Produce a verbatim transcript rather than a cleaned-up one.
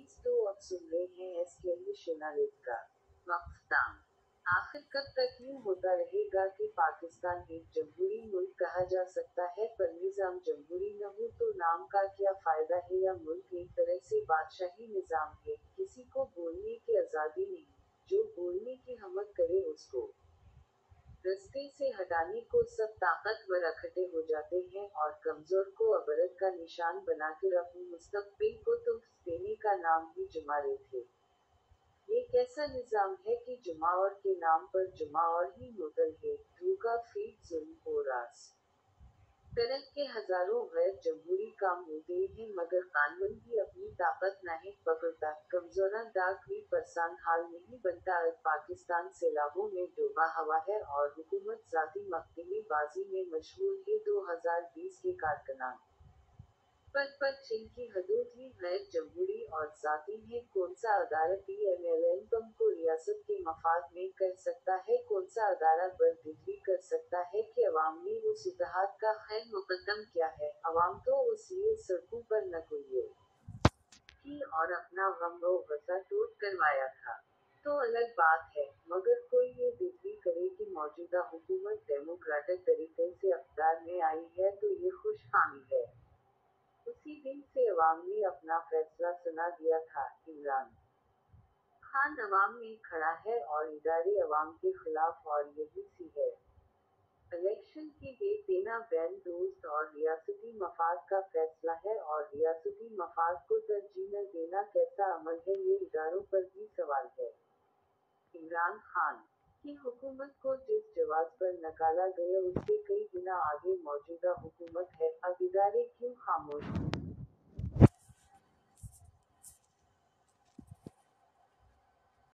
Please तो अब सुन रहे हैं एस के शिनारेट का वक्फतान। आखिर कब तक यूं होता रहेगा कि पाकिस्तान एक जमहूरी मुल्क कहा जा सकता है पर निजाम जमहूरी न हो तो नाम का क्या फायदा है। या मुल्क एक तरह से बादशाही निजाम है, किसी को बोलने की आजादी नहीं, जो बोलने की हिम्मत करे उसको रस्ते से हटाने को सब ताकतवर इकट्ठे हो जाते हैं और कमजोर को अबरत का निशान बनाकर अपनी मुस्तकबिल को तुफ देने का नाम ही जुमारे थे। ये कैसा निजाम है कि जुमावर के नाम पर जुमावर ही मुतल है, धोखा फीट जुल्म और रास तरह के हजारों गैर जमहूरी काम होते हैं मगर कानून भी अपनी ताकत नहीं पकड़ता। कमजोरा डाक भी परेशान हाल नहीं बनता। अब पाकिस्तान सैलाबों में डूबा हुआ है और हुकूमत जाती मख्तिली बाजी में मशहूर है। दो हज़ार बीस के कारकुनान पद पर जिनकी हदूद ही गैर जमहूरी और जाती है, कौन सा अदारा पी एम एल एन पम को रियासत के मफाद में कर सकता है, कौन सा अदारा बर्दिली कर सकता है कि अवाम ने उस इत्तेहाद का खैर मुकद्दम किया है। अवाम तो उस लिए सड़कों पर नकुलिए की और अपना गम व गसा टूट करवाया था तो अलग बात है, मगर कोई ये दिखली करे कि मौजूदा हुकूमत डेमोक्रेटिक तरीके से अख्तियार में आई है तो ये खुशफहमी है। उसी दिन से अवाम ने अपना फैसला सुना दिया था। इमरान खान अवाम में खड़ा है और इदारे अवाम के खिलाफ और यही सी है। इलेक्शन की डेट देना बैन दोस्त और रियासती मफाद का फैसला है और रियासती मफाद को तरजीह न देना कैसा अमल है, ये इदारों पर भी सवाल है। इमरान खान की हुकूमत को जिस जवाब पर नकारा गया उससे कई गुना आगे मौजूदा हुकूमत है। अब इदारे क्यों खामोश हैं?